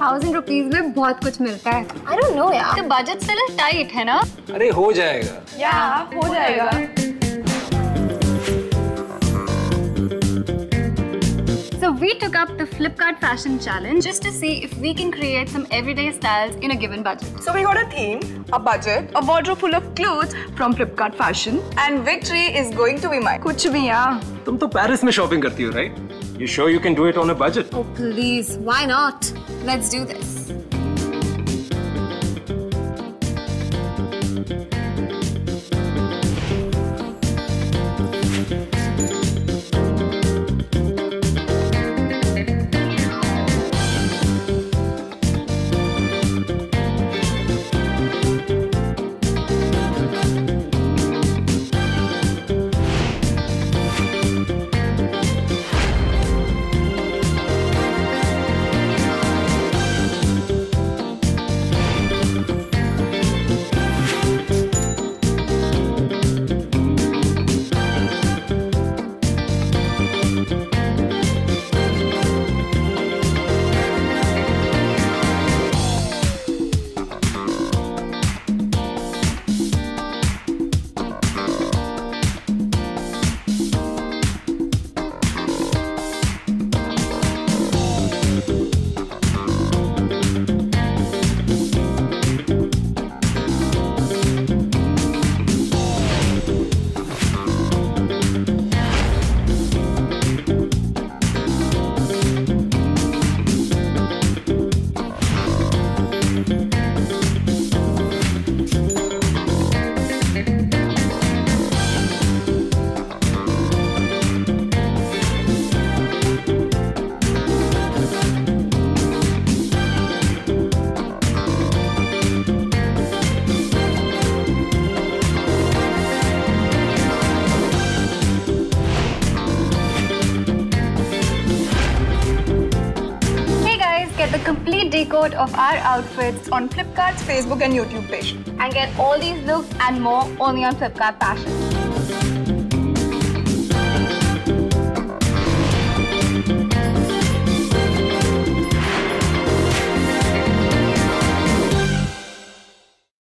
1000 rupees में बहुत कुछ मिलता है। I don't know यार। The budget still is tight है ना? अरे हो जाएगा। Yeah, हो जाएगा। So we took up the Flipkart Fashion Challenge just to see if we can create some everyday styles in a given budget. So we got a theme, a budget, a wardrobe full of clothes from Flipkart Fashion, and victory is going to be mine. कुछ भी यार। तुम तो Paris में shopping करती हो, right? You sure you can do it on a budget? Oh please, why not? Let's do this. Get the complete decode of our outfits On Flipkart's Facebook and YouTube page. and get all these looks and more only on Flipkart Fashion.